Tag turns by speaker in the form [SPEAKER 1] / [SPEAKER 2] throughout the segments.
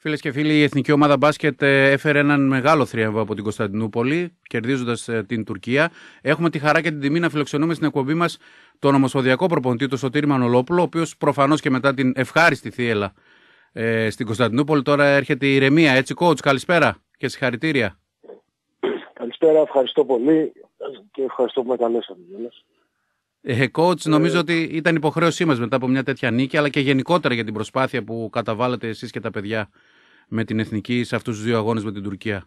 [SPEAKER 1] Φίλες και φίλοι, η Εθνική Ομάδα Μπάσκετ έφερε έναν μεγάλο θρίαμβο από την Κωνσταντινούπολη, κερδίζοντας την Τουρκία. Έχουμε τη χαρά και την τιμή να φιλοξενούμε στην εκπομπή μας τον ομοσπονδιακό προπονητή, τον Σωτήρη Μανολόπουλο, ο οποίος προφανώς και μετά την ευχάριστη θύελλα στην Κωνσταντινούπολη τώρα έρχεται η ηρεμία. Έτσι, coach, καλησπέρα και συγχαρητήρια.
[SPEAKER 2] Καλησπέρα, ευχαριστώ πολύ και ευχαριστώ που με καλέσατε.
[SPEAKER 1] Coach, νομίζω ότι ήταν υποχρέωσή μας μετά από μια τέτοια νίκη, αλλά και γενικότερα για την προσπάθεια που καταβάλλετε εσείς και τα παιδιά με την Εθνική σε αυτούς τους δύο αγώνες με την Τουρκία.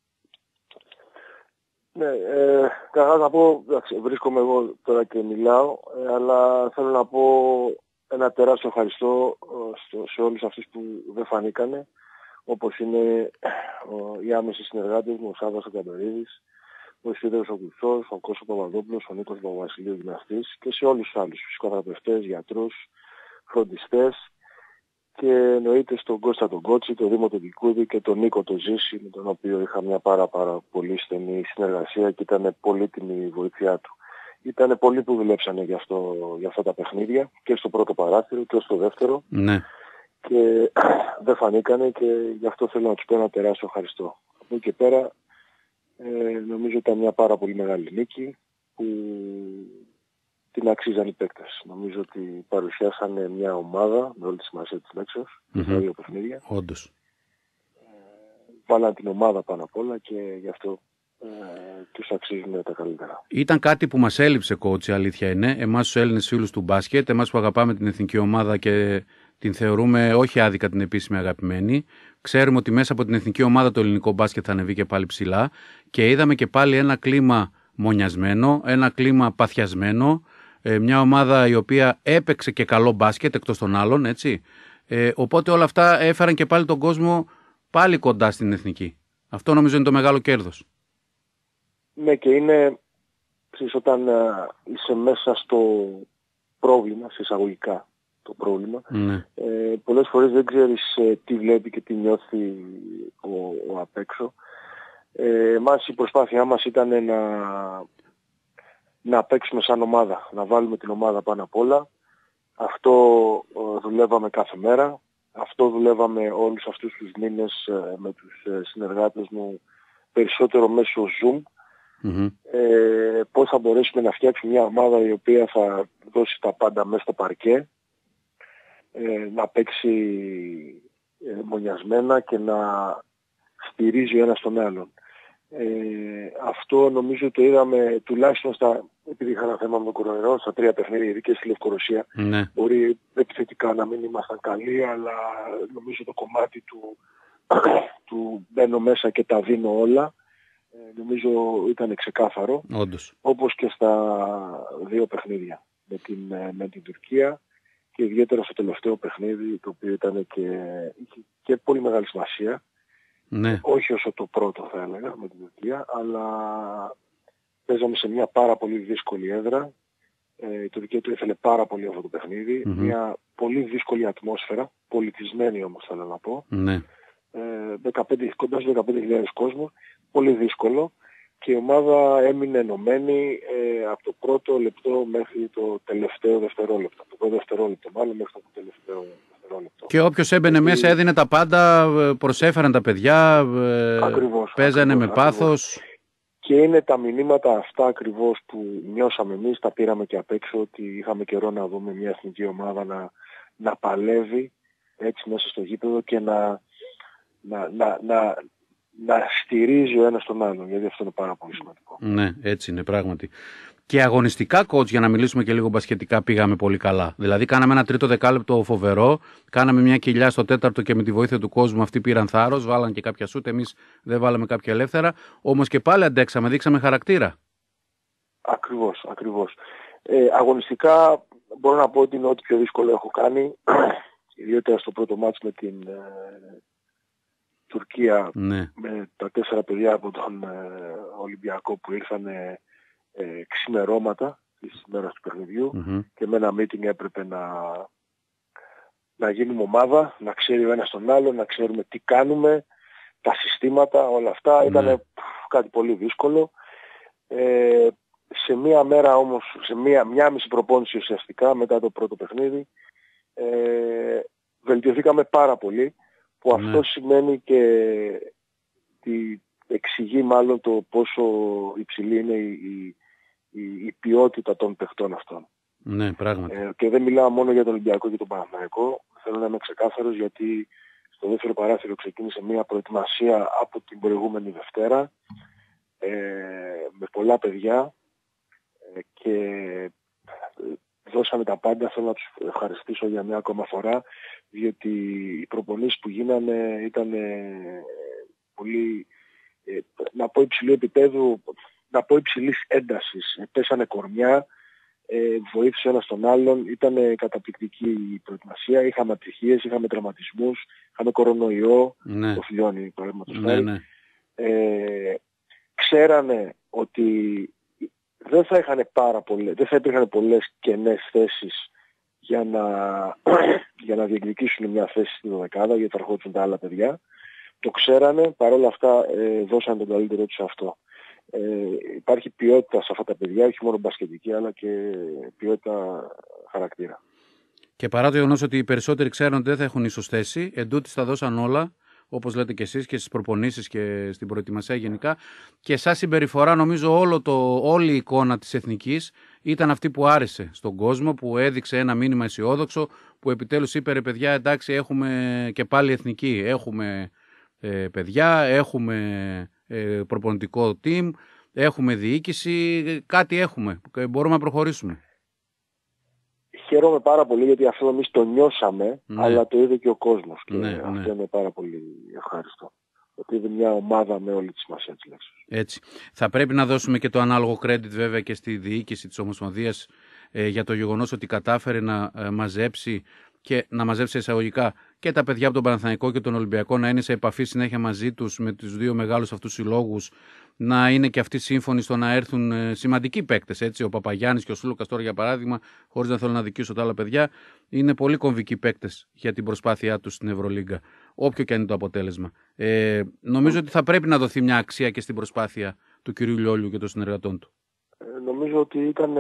[SPEAKER 2] Ναι, καταρχάς να πω, βρίσκομαι εγώ τώρα και μιλάω, αλλά θέλω να πω ένα τεράστιο ευχαριστώ σε όλους αυτούς που δεν φανήκανε, όπως είναι οι άμεσοι συνεργάτες μου, ο Σάββας ο Καμπερίδης, ο Ισίδωρος ο Κουτσός, ο Κώστας Παπαδόπουλος, ο Νίκος Παπαβασιλείου γυμναστής και σε όλους τους άλλους, φυσικοθεραπευτές, γιατρούς, φροντιστές και εννοείται στον Κώστα τον Κότσι, τον Δήμο τον Κικούδη και τον Νίκο τον Ζήση, με τον οποίο είχα μια πάρα πολύ στενή συνεργασία και ήταν πολύτιμη η βοήθειά του. Ήταν πολλοί που δουλέψανε για αυτά τα παιχνίδια και στο πρώτο παράθυρο και στο δεύτερο.
[SPEAKER 1] Ναι.
[SPEAKER 2] Και δεν φανήκανε και γι' αυτό θέλω να τους πω ένα τεράστιο ευχαριστώ. Από εκεί και πέρα νομίζω ήταν μια πάρα πολύ μεγάλη νίκη που την αξίζαν οι παίκτες. Νομίζω ότι παρουσιάσανε μια ομάδα με όλη τη σημασία της λέξεως, τα δύο παιχνίδια.
[SPEAKER 1] Όντως.
[SPEAKER 2] Βάλαν την ομάδα πάνω απ' όλα και γι' αυτό τους αξίζουν τα καλύτερα.
[SPEAKER 1] Ήταν κάτι που μας έλειψε, coach, η αλήθεια είναι. Εμάς τους Έλληνες φίλους του μπάσκετ, εμάς που αγαπάμε την εθνική ομάδα και την θεωρούμε όχι άδικα την επίσημη αγαπημένη. Ξέρουμε ότι μέσα από την εθνική ομάδα το ελληνικό μπάσκετ θα ανεβεί και πάλι ψηλά και είδαμε και πάλι ένα κλίμα μονιασμένο, ένα κλίμα παθιασμένο, μια ομάδα η οποία έπαιξε και καλό μπάσκετ εκτός των άλλων, έτσι. Οπότε όλα αυτά έφεραν και πάλι τον κόσμο πάλι κοντά στην εθνική. Αυτό νομίζω είναι το μεγάλο κέρδος.
[SPEAKER 2] Ναι, και είναι, ξέρεις, όταν είσαι μέσα στο πρόβλημα, σε εισαγωγικά το πρόβλημα, πολλές φορές δεν ξέρεις τι βλέπει και τι νιώθει ο απ' έξω. Εμάς η προσπάθειά μας ήταν να παίξουμε σαν ομάδα, να βάλουμε την ομάδα πάνω απ' όλα. Αυτό δουλεύαμε κάθε μέρα, αυτό δουλεύαμε όλους αυτούς τους μήνες με τους συνεργάτες μου, περισσότερο μέσω Zoom. Πώς θα μπορέσουμε να φτιάξουμε μια ομάδα η οποία θα δώσει τα πάντα μέσα στο παρκέ, να παίξει μονιασμένα και να στηρίζει ο ένας τον άλλον. Αυτό νομίζω το είδαμε τουλάχιστον επειδή είχα ένα θέμα με τον κορονοϊό, στα 3 παιχνίδια, ειδικές στη Λευκορωσία.
[SPEAKER 1] Ναι.
[SPEAKER 2] Μπορεί επιθετικά να μην ήμασταν καλοί, αλλά νομίζω το κομμάτι του μπαίνω μέσα και τα δίνω όλα, νομίζω ήταν ξεκάθαρο.
[SPEAKER 1] Όντως.
[SPEAKER 2] Όπως και στα 2 παιχνίδια με την Τουρκία και ιδιαίτερα στο τελευταίο παιχνίδι, το οποίο ήταν και πολύ μεγάλη σημασία.
[SPEAKER 1] Ναι.
[SPEAKER 2] Όχι όσο το πρώτο θα έλεγα με την Τουρκία, αλλά παίζαμε σε μια πάρα πολύ δύσκολη έδρα. Η Τουρκία του ήθελε πάρα πολύ αυτό το παιχνίδι. Μια πολύ δύσκολη ατμόσφαιρα, πολιτισμένη όμως θέλω να πω.
[SPEAKER 1] Ναι.
[SPEAKER 2] Κοντά στους 15.000 κόσμο, πολύ δύσκολο. Και η ομάδα έμεινε ενωμένη από το πρώτο λεπτό μέχρι το τελευταίο δευτερόλεπτο. Από το πρώτο δευτερόλεπτο μάλλον μέχρι το τελευταίο δευτερόλεπτο.
[SPEAKER 1] Και όποιος έμπαινε μέσα έδινε τα πάντα, προσέφεραν τα παιδιά, παίζανε με πάθος.
[SPEAKER 2] Και είναι τα μηνύματα αυτά ακριβώς που νιώσαμε εμείς, τα πήραμε και απ' έξω, ότι είχαμε καιρό να δούμε μια εθνική ομάδα να παλεύει έτσι μέσα στο γήπεδο και να στηρίζει ο ένας τον άλλον, γιατί αυτό είναι πάρα πολύ σημαντικό.
[SPEAKER 1] Ναι, έτσι είναι πράγματι. Και αγωνιστικά, coach, για να μιλήσουμε και λίγο μπασκετικά, πήγαμε πολύ καλά. Δηλαδή, κάναμε ένα τρίτο δεκάλεπτο φοβερό, κάναμε μια κοιλιά στο τέταρτο και με τη βοήθεια του κόσμου αυτοί πήραν θάρρος, βάλαν και κάποια σούτ, εμείς δεν βάλαμε κάποια ελεύθερα. Όμως και πάλι αντέξαμε, δείξαμε χαρακτήρα.
[SPEAKER 2] Ακριβώς. Αγωνιστικά μπορώ να πω ότι είναι ό,τι πιο δύσκολο έχω κάνει, ιδιαίτερα στο πρώτο μάτς με την Τουρκία,
[SPEAKER 1] ναι.
[SPEAKER 2] Με τα 4 παιδιά από τον Ολυμπιακό που ήρθαν ξημερώματα της ημέρας του παιχνιδιού και με ένα meeting έπρεπε να γίνουμε ομάδα, να ξέρει ο ένας τον άλλο, να ξέρουμε τι κάνουμε, τα συστήματα, όλα αυτά. Ήταν κάτι πολύ δύσκολο. Σε μία μέρα όμως, σε μία μισή προπόνηση ουσιαστικά μετά το πρώτο παιχνίδι, βελτιωθήκαμε πάρα πολύ. που αυτό σημαίνει και εξηγεί μάλλον το πόσο υψηλή είναι η ποιότητα των παιχτών αυτών.
[SPEAKER 1] Ναι, πράγματι.
[SPEAKER 2] Και δεν μιλάω μόνο για τον Ολυμπιακό και τον Παναθηναϊκό. Θέλω να είμαι ξεκάθαρος, γιατί στο δεύτερο παράθυρο ξεκίνησε μια προετοιμασία από την προηγούμενη Δευτέρα με πολλά παιδιά και δώσαμε τα πάντα. Θέλω να τους ευχαριστήσω για μια ακόμα φορά, διότι οι προπονήσεις που γίνανε ήταν πολύ, να πω υψηλού επίπεδου, να πω υψηλής έντασης. Πέσανε κορμιά, βοήθησε ο ένας τον άλλον, ήταν καταπληκτική η προετοιμασία. Είχαμε ατυχίες, είχαμε τραυματισμούς, είχαμε κορονοϊό, το Φιλιώνη παραδείγματος χάρη. Ξέρανε ότι δεν θα υπήρχαν πολλές κενές θέσεις για να διεκδικήσουν μια θέση στη δωδεκάδα, γιατί θα ερχόντουσαν τα άλλα παιδιά. Το ξέρανε, παρόλα αυτά δώσαν τον καλύτερό τους σε αυτό. Υπάρχει ποιότητα σε αυτά τα παιδιά, όχι μόνο μπασκετική, αλλά και ποιότητα χαρακτήρα.
[SPEAKER 1] Και παρά το γεγονός ότι οι περισσότεροι ξέρουν ότι δεν θα έχουν ίσως θέση, εντούτοις τα δώσαν όλα, όπως λέτε και εσείς, και στις προπονήσεις και στην προετοιμασία γενικά. Και σαν συμπεριφορά, νομίζω όλη η εικόνα της εθνικής ήταν αυτή που άρεσε στον κόσμο, που έδειξε ένα μήνυμα αισιόδοξο, που επιτέλους είπε, ρε παιδιά, εντάξει, έχουμε και πάλι εθνική, έχουμε παιδιά, έχουμε προπονητικό team, έχουμε διοίκηση, κάτι έχουμε, μπορούμε να προχωρήσουμε.
[SPEAKER 2] Χαίρομαι πάρα πολύ, γιατί αυτό εμείς το νιώσαμε, αλλά το είδε και ο κόσμος και αυτό είναι πάρα πολύ ευχάριστο. Ότι είδε μια ομάδα με όλη τη σημασία της λέξης.
[SPEAKER 1] Έτσι. Θα πρέπει να δώσουμε και το ανάλογο credit βέβαια και στη διοίκηση της Ομοσπονδίας για το γεγονός ότι κατάφερε να μαζέψει και να μαζέψει εισαγωγικά και τα παιδιά από τον Παναθηναϊκό και τον Ολυμπιακό, να είναι σε επαφή συνέχεια μαζί τους με τους δύο μεγάλους αυτούς συλλόγους, να είναι και αυτοί σύμφωνοι στο να έρθουν σημαντικοί παίκτες. Έτσι, ο Παπαγιάννης και ο Σούλοκας τώρα, για παράδειγμα, χωρίς να θέλω να δικήσω τα άλλα παιδιά, είναι πολύ κομβικοί παίκτες για την προσπάθειά τους στην Ευρωλίγκα, όποιο και αν είναι το αποτέλεσμα. Νομίζω ότι θα πρέπει να δοθεί μια αξία και στην προσπάθεια του κυρίου Λιόλιου και των συνεργατών του.
[SPEAKER 2] Νομίζω ότι ήταν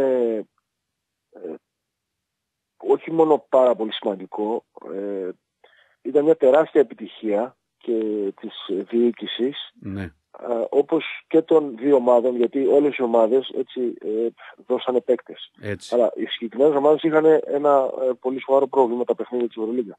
[SPEAKER 2] όχι μόνο πάρα πολύ σημαντικό, ήταν μια τεράστια επιτυχία και της διοίκησης, όπως και των δύο ομάδων, γιατί όλες οι ομάδες έτσι δώσανε παίκτες. Αλλά οι συγκεκριμένες ομάδες είχαν ένα πολύ σοβαρό πρόβλημα, τα παιχνίδια της Ευρωλίγκα.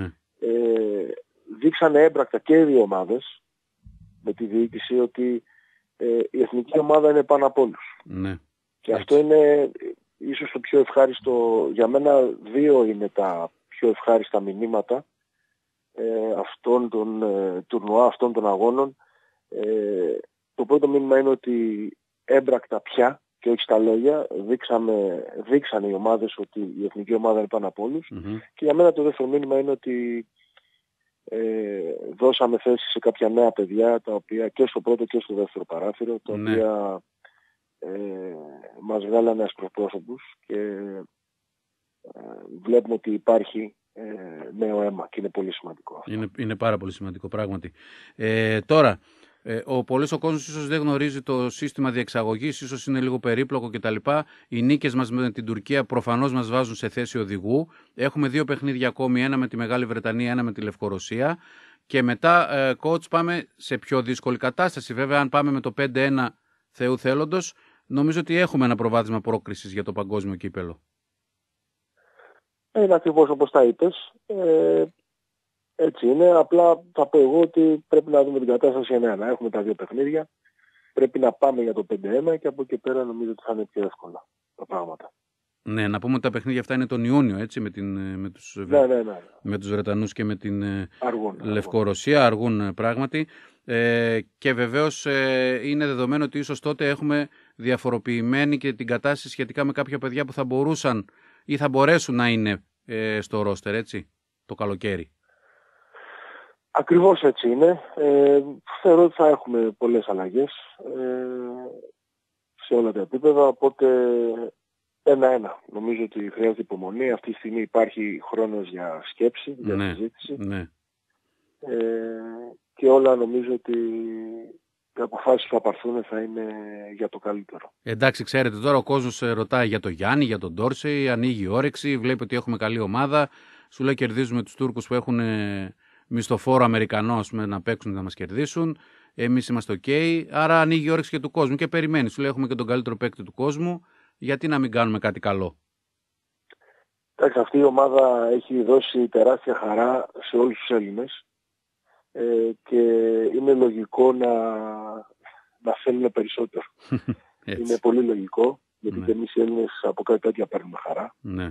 [SPEAKER 2] Δείξανε έμπρακτα και οι δύο ομάδες με τη διοίκηση ότι η εθνική ομάδα είναι πάνω από όλους. Και αυτό είναι ίσως το πιο ευχάριστο, για μένα δύο είναι τα πιο ευχάριστα μηνύματα αυτών των τουρνουά, αυτών των αγώνων. Το πρώτο μήνυμα είναι ότι έμπρακτα πια και όχι στα λόγια δείξανε οι ομάδες ότι η εθνική ομάδα είναι πάνω από όλους. Και για μένα το δεύτερο μήνυμα είναι ότι δώσαμε θέση σε κάποια νέα παιδιά, τα οποία και στο πρώτο και στο δεύτερο παράθυρο, τα οποία μας βγάλανε ασπροπρόσωπους και βλέπουμε ότι υπάρχει νέο αίμα και είναι πολύ σημαντικό αυτό.
[SPEAKER 1] Είναι πάρα πολύ σημαντικό πράγματι. Τώρα, πολλής ο κόσμος ίσως δεν γνωρίζει το σύστημα διεξαγωγής, ίσως είναι λίγο περίπλοκο κτλ. Οι νίκες μας με την Τουρκία προφανώς μας βάζουν σε θέση οδηγού. Έχουμε δύο παιχνίδια ακόμη, ένα με τη Μεγάλη Βρετανία, ένα με τη Λευκορωσία. Και μετά, coach, πάμε σε πιο δύσκολη κατάσταση. Βέβαια, αν πάμε με το 5-1 Θεού θέλοντος, νομίζω ότι έχουμε ένα προβάδισμα πρόκρισης για το παγκόσμιο κύπελο.
[SPEAKER 2] Είναι ακριβώς όπως τα είπες. Έτσι είναι. Απλά θα πω εγώ ότι πρέπει να δούμε την κατάσταση εννέα. Έχουμε τα δύο παιχνίδια. Πρέπει να πάμε για το 5-1 και από εκεί πέρα νομίζω ότι θα είναι πιο εύκολα τα πράγματα.
[SPEAKER 1] Ναι, να πούμε ότι τα παιχνίδια αυτά είναι τον Ιούνιο, έτσι, με τους Βρετανούς και με την Λευκορωσία. Αργούν πράγματι. Και βεβαίως είναι δεδομένο ότι ίσως τότε έχουμε διαφοροποιημένη και την κατάσταση σχετικά με κάποια παιδιά που θα μπορούσαν ή θα μπορέσουν να είναι στο ρόστερ, έτσι, το καλοκαίρι.
[SPEAKER 2] Ακριβώς έτσι είναι. Θεωρώ ότι θα έχουμε πολλές αλλαγές σε όλα τα επίπεδα, οπότε 1-1. Νομίζω ότι χρειάζεται υπομονή. Αυτή τη στιγμή υπάρχει χρόνος για σκέψη, για συζήτηση. Και όλα νομίζω ότι οι αποφάσεις που θα πάρθουν θα είναι για το καλύτερο.
[SPEAKER 1] Εντάξει, ξέρετε, τώρα ο κόσμος ρωτάει για τον Γιάννη, για τον Ντόρσεϊ, ανοίγει η όρεξη, βλέπει ότι έχουμε καλή ομάδα. Σου λέει κερδίζουμε τους Τούρκους που έχουν μισθοφόρο Αμερικανό να παίξουν να μας κερδίσουν. Εμείς είμαστε OK. Άρα ανοίγει η όρεξη και του κόσμου και περιμένει. Σου λέει: έχουμε και τον καλύτερο παίκτη του κόσμου. Γιατί να μην κάνουμε κάτι καλό?
[SPEAKER 2] Εντάξει, αυτή η ομάδα έχει δώσει τεράστια χαρά σε όλους τους Έλληνες και είναι λογικό να θέλουν περισσότερο. Είναι πολύ λογικό, γιατί και εμείς οι Έλληνες από κάτι τέτοια παίρνουμε χαρά.
[SPEAKER 1] Ναι.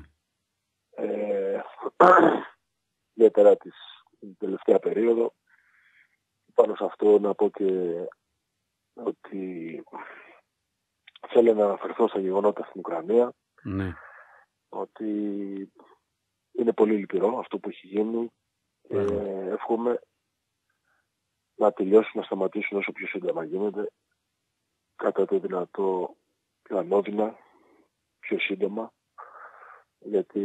[SPEAKER 2] Ιδιαίτερα την τελευταία περίοδο. Πάνω σε αυτό να πω και ότι θέλω να αναφερθώ στα γεγονότα στην Ουκρανία.
[SPEAKER 1] Ναι.
[SPEAKER 2] Ότι είναι πολύ λυπηρό αυτό που έχει γίνει. Εύχομαι να τελειώσουν, να σταματήσουν όσο πιο σύντομα γίνεται, κατά το δυνατό πιο ανώδυνα, πιο σύντομα, γιατί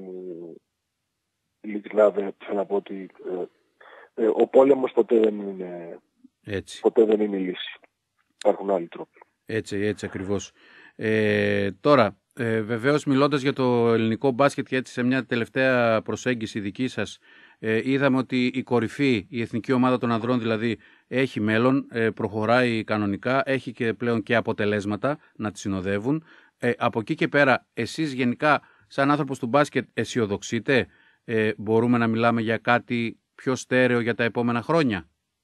[SPEAKER 2] ειλικρινά θέλω να πω ότι ο πόλεμος ποτέ δεν είναι η λύση. Υπάρχουν άλλοι τρόποι.
[SPEAKER 1] Έτσι ακριβώς. Τώρα, βεβαίως μιλώντας για το ελληνικό μπάσκετ και έτσι σε μια τελευταία προσέγγιση δική σας, είδαμε ότι η κορυφή, η εθνική ομάδα των ανδρών δηλαδή, έχει μέλλον, προχωράει κανονικά, έχει και πλέον και αποτελέσματα να τη συνοδεύουν. Από εκεί και πέρα, εσείς γενικά σαν άνθρωπος του μπάσκετ αισιοδοξείτε? Μπορούμε να μιλάμε για κάτι πιο στέρεο για τα επόμενα χρόνια?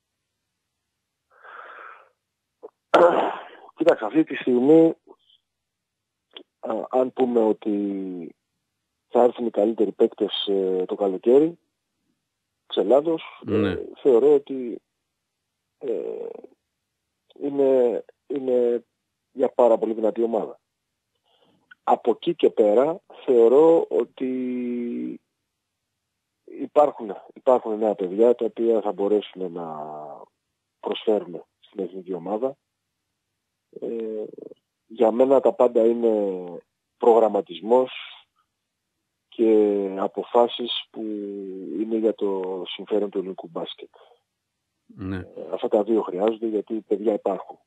[SPEAKER 2] Κοίταξε, αυτή τη στιγμή αν πούμε ότι θα έρθουν οι καλύτεροι παίκτες το καλοκαίρι της Ελλάδος, θεωρώ ότι είναι μια πάρα πολύ δυνατή ομάδα. Από εκεί και πέρα θεωρώ ότι υπάρχουν νέα παιδιά τα οποία θα μπορέσουν να προσφέρουν στην εθνική ομάδα. Για μένα τα πάντα είναι προγραμματισμός και αποφάσεις που είναι για το συμφέρον του ελληνικού μπάσκετ.
[SPEAKER 1] Ναι.
[SPEAKER 2] Αυτά τα δύο χρειάζονται, γιατί παιδιά υπάρχουν.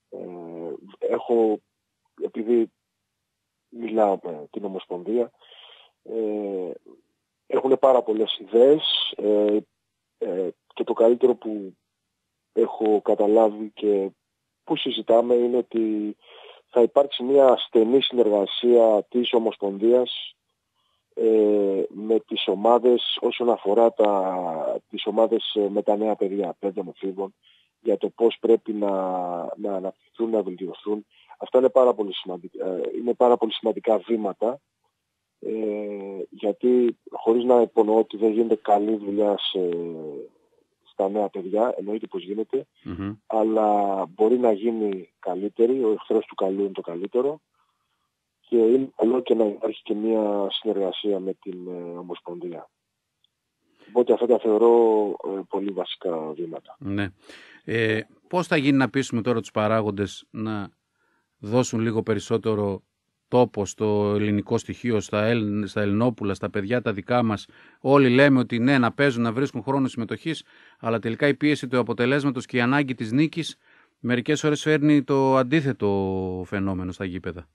[SPEAKER 2] Επειδή μιλάω με την Ομοσπονδία, έχουν πάρα πολλές ιδέες και το καλύτερο που έχω καταλάβει και που συζητάμε είναι ότι θα υπάρξει μια στενή συνεργασία της Ομοσπονδίας με τις ομάδες όσον αφορά τις ομάδες με τα νέα παιδιά, παιδών εφήβων, για το πώς πρέπει να αναπτυχθούν, να βελτιωθούν. Αυτά είναι πάρα πολύ σημαντικά βήματα, γιατί χωρίς να υπονοώ ότι δεν γίνεται καλή δουλειά στα νέα παιδιά, εννοείται πως γίνεται, αλλά μπορεί να γίνει καλύτερη, ο εχθρός του καλού είναι το καλύτερο και είναι καλό και να υπάρχει και μια συνεργασία με την Ομοσπονδία. Οπότε αυτά τα θεωρώ πολύ βασικά βήματα.
[SPEAKER 1] Ναι. Πώς θα γίνει να πείσουμε τώρα τους παράγοντες να δώσουν λίγο περισσότερο τόπο στο ελληνικό στοιχείο, στα Ελληνόπουλα, στα παιδιά τα δικά μας? Όλοι λέμε ότι ναι, να παίζουν, να βρίσκουν χρόνο συμμετοχής, αλλά τελικά η πίεση του αποτελέσματος και η ανάγκη της νίκης μερικές ώρες φέρνει το αντίθετο φαινόμενο στα γήπεδα.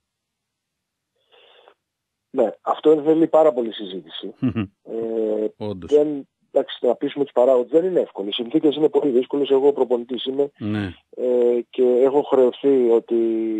[SPEAKER 2] Ναι, αυτό θέλει πάρα πολύ συζήτηση.
[SPEAKER 1] Όντως.
[SPEAKER 2] Εντάξει, να πείσουμε τους παράγοντες δεν είναι εύκολο. Οι συνθήκες είναι πολύ δύσκολες. Εγώ προπονητής είμαι και έχω χρεωθεί ότι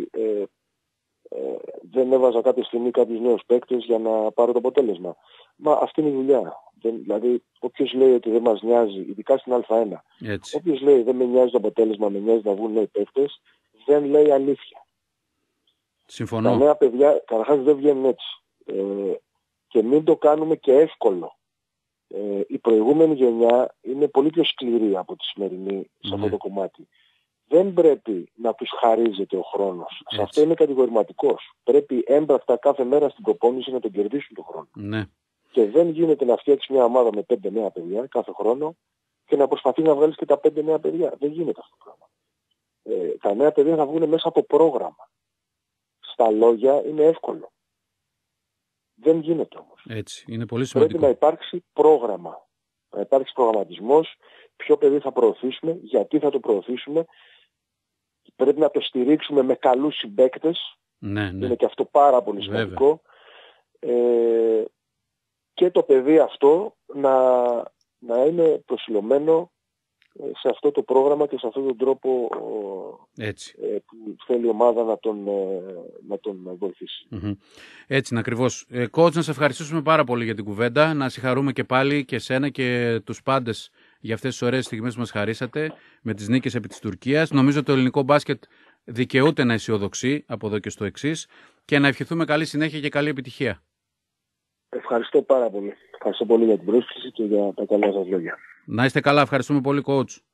[SPEAKER 2] δεν έβαζα κάποια στιγμή κάποιους νέους παίκτες για να πάρω το αποτέλεσμα. Μα αυτή είναι η δουλειά. Δηλαδή, όποιος λέει ότι δεν μας νοιάζει, ειδικά στην Α1, όποιος λέει δεν με νοιάζει το αποτέλεσμα, με νοιάζει να βγουν νέοι παίκτες, δεν λέει αλήθεια.
[SPEAKER 1] Συμφωνώ.
[SPEAKER 2] Τα νέα παιδιά καταρχάς δεν βγαίνουν έτσι. Και μην το κάνουμε και εύκολο. Η προηγούμενη γενιά είναι πολύ πιο σκληρή από τη σημερινή σε αυτό το κομμάτι. Δεν πρέπει να τους χαρίζεται ο χρόνος. Σε αυτό είναι κατηγορηματικός. Πρέπει έμπρακτα κάθε μέρα στην προπόνηση να τον κερδίσουν τον χρόνο.
[SPEAKER 1] Ναι.
[SPEAKER 2] Και δεν γίνεται να φτιάξει μια ομάδα με 5 νέα παιδιά κάθε χρόνο και να προσπαθεί να βγάλεις και τα 5 νέα παιδιά. Δεν γίνεται αυτό το πράγμα. Τα νέα παιδιά θα βγουν μέσα από πρόγραμμα. Στα λόγια είναι εύκολο. Δεν γίνεται όμως.
[SPEAKER 1] Έτσι, είναι πολύ σημαντικό.
[SPEAKER 2] Πρέπει να υπάρξει πρόγραμμα. Να υπάρξει προγραμματισμός. Ποιο παιδί θα προωθήσουμε, γιατί θα το προωθήσουμε. Πρέπει να το στηρίξουμε με καλούς συμπαίκτες.
[SPEAKER 1] Ναι.
[SPEAKER 2] Είναι και αυτό πάρα πολύ σημαντικό. Και το παιδί αυτό να είναι προσιλωμένο σε αυτό το πρόγραμμα και σε αυτόν τον τρόπο που θέλει η ομάδα να τον βοηθήσει.
[SPEAKER 1] Έτσι είναι ακριβώς. Coach, να σε ευχαριστήσουμε πάρα πολύ για την κουβέντα, να συγχαρούμε και πάλι και εσένα και τους πάντες για αυτές τις ωραίες στιγμές που μας χαρίσατε με τις νίκες επί της Τουρκίας. Νομίζω το ελληνικό μπάσκετ δικαιούται να αισιοδοξεί από εδώ και στο εξής και να ευχηθούμε καλή συνέχεια και καλή επιτυχία.
[SPEAKER 2] Ευχαριστώ πάρα πολύ. Ευχαριστώ πολύ για την πρόσκληση και για τα καλά σας λόγια.
[SPEAKER 1] Να είστε καλά. Ευχαριστούμε πολύ, coach.